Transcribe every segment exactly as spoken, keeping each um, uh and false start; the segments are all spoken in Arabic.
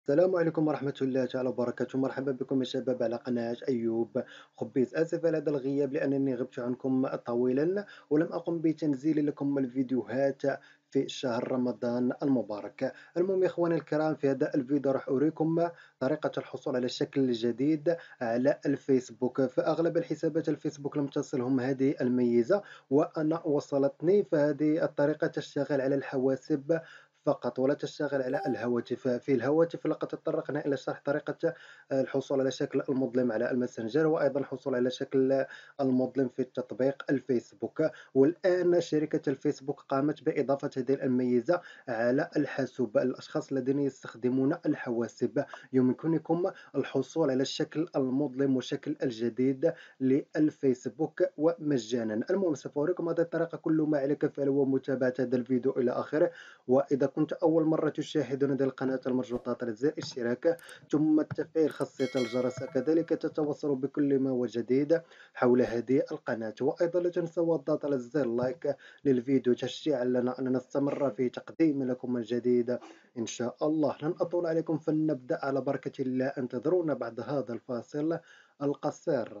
السلام عليكم ورحمة الله تعالى وبركاته. مرحبا بكم يا شباب على قناة أيوب خبيز. آسف على هذا الغياب لأنني غبت عنكم طويلا ولم أقم بتنزيل لكم الفيديوهات في شهر رمضان المبارك. المهم يا إخواني الكرام، في هذا الفيديو راح أريكم طريقة الحصول على الشكل جديد على الفيسبوك. فأغلب الحسابات الفيسبوك لم تصلهم هذه الميزة، وأنا وصلتني. فهذه الطريقة تشتغل على الحواسب فقط ولا تشتغل على الهواتف. في الهواتف لقد تطرقنا إلى شرح طريقة الحصول على شكل المظلم على الماسنجر، وأيضا الحصول على شكل المظلم في تطبيق الفيسبوك. والآن شركة الفيسبوك قامت بإضافة هذه الميزة على الحاسوب. الأشخاص الذين يستخدمون الحواسب يمكنكم الحصول على الشكل المظلم والشكل الجديد للفيسبوك ومجانا. المهم سوف أريكم هذه الطريقة. كل ما عليك فعله هو متابعة هذا الفيديو إلى آخره. وإذا كنت أول مرة تشاهدون هذه القناة، المرجو ضغط زر الاشتراك ثم تفعيل خاصية الجرس، كذلك تتواصلوا بكل ما هو جديد حول هذه القناة. وأيضا لا تنسوا الضغط على زر لايك للفيديو تشجيعا لنا أن نستمر في تقديم لكم الجديد إن شاء الله. لن أطول عليكم فلنبدأ على بركة الله. انتظرونا بعد هذا الفاصل القصير.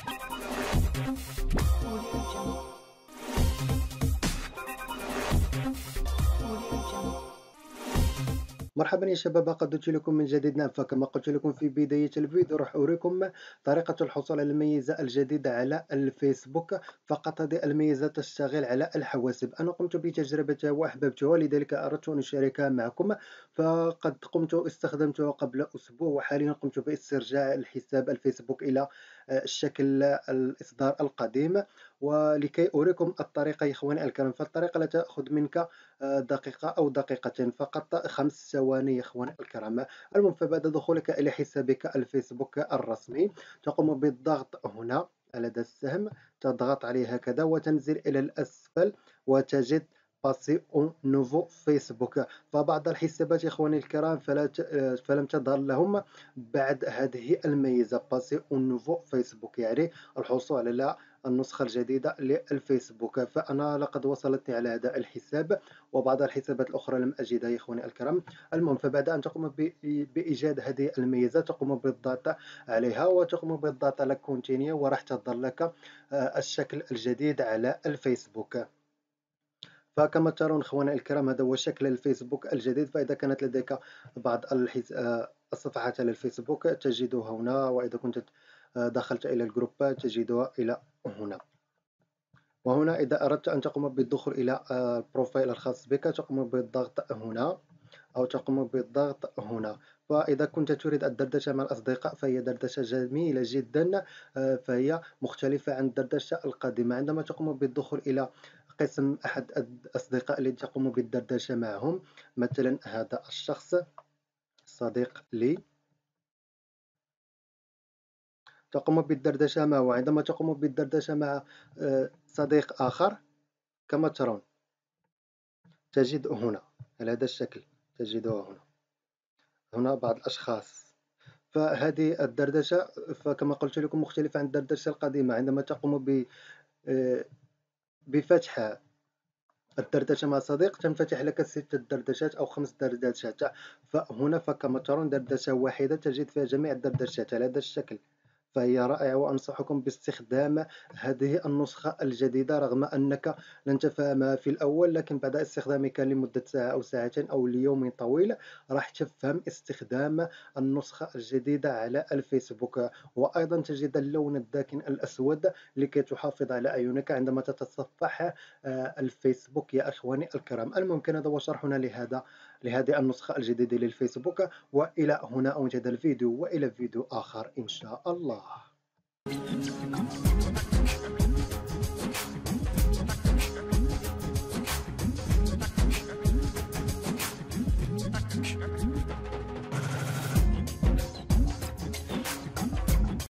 Audio Jungle. Audio Jungle. مرحبا يا شباب، قدمت لكم من جديد. نعم، فكما قلت لكم في بداية الفيديو راح أوريكم طريقة الحصول على الميزة الجديدة على الفيسبوك. فقط هذه الميزة تشتغل على الحواسب. أنا قمت بتجربتها وأحببتها، لذلك أردت أن أشاركها معكم. فقد قمت استخدمتها قبل أسبوع، وحاليا قمت باسترجاع الحساب الفيسبوك إلى آه، الشكل الإصدار القديم. ولكي أوريكم الطريقة يا إخواني الكرام، فالطريقة لا تأخذ منك آه، دقيقة أو دقيقتين، فقط خمس ثواني يا إخواني الكرام. المهم فبعد دخولك إلى حسابك الفيسبوك الرسمي تقوم بالضغط هنا على هذا السهم، تضغط عليه هكذا وتنزل إلى الأسفل وتجد باسي اون نوفو فيسبوك. فبعض الحسابات يا إخواني الكرام فلا ت- آه، فلم تظهر لهم بعد هذه الميزة باسي اون نوفو فيسبوك، يعني الحصول على النسخة الجديدة للفيسبوك. فأنا لقد وصلتني على هذا الحساب، وبعض الحسابات الأخرى لم أجدها يا إخواني الكرام. المهم فبعد أن تقوم ب- بإيجاد هذه الميزة تقوم بالضغط عليها وتقوم بالضغط على كونتينيو، وراح تظهر لك آه، الشكل الجديد على الفيسبوك. فكما ترون اخواني الكرام هذا هو شكل الفيسبوك الجديد. فإذا كانت لديك بعض الحس... آه، الصفحات على الفيسبوك تجدها هنا، وإذا كنت آه، دخلت إلى الجروبات تجدها إلى هنا. وهنا إذا أردت أن تقوم بالدخول إلى آه، البروفايل الخاص بك تقوم بالضغط هنا أو تقوم بالضغط هنا. فإذا كنت تريد الدردشة مع الأصدقاء فهي دردشة جميلة جدا. آه، فهي مختلفة عن الدردشة القديمة. عندما تقوم بالدخول إلى قسم أحد الأصدقاء الذين تقوم بالدردشة معهم، مثلا هذا الشخص صديق لي، تقوم بالدردشة معه. وعندما تقوم بالدردشة مع آه، صديق آخر كما ترون تجد هنا على هذا الشكل، تجدها هنا هنا بعض الأشخاص. فهذه الدردشة فكما قلت لكم مختلفة عن الدردشة القديمة. عندما تقوم ب آه، بفتح الدردشة مع صديق تنفتح لك ستة دردشات أو خمس دردشات. فهنا فكما ترون دردشة واحدة تجد فيها جميع الدردشات على هذا الشكل. فهي رائعة وأنصحكم باستخدام هذه النسخة الجديدة، رغم أنك لن تفهمها في الأول، لكن بعد استخدامك لمدة ساعة أو ساعتين أو ليوم طويل راح تفهم استخدام النسخة الجديدة على الفيسبوك. وأيضا تجد اللون الداكن الأسود لكي تحافظ على أعينك عندما تتصفح آه، الفيسبوك يا أخواني الكرام. الممكن هذا هو شرحنا لهذا لهذه النسخة الجديدة للفيسبوك. وإلى هنا أنتهى الفيديو، وإلى فيديو آخر إن شاء الله.